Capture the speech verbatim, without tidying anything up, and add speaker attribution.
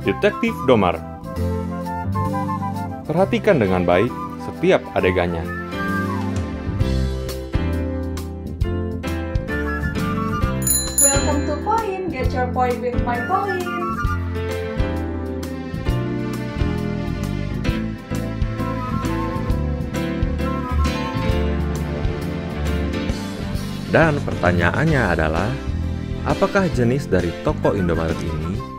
Speaker 1: Detektif Domar. Perhatikan dengan baik setiap adegannya.
Speaker 2: Welcome to Point. Get your point with my point.
Speaker 1: Dan pertanyaannya adalah, apakah jenis dari toko Indomaret ini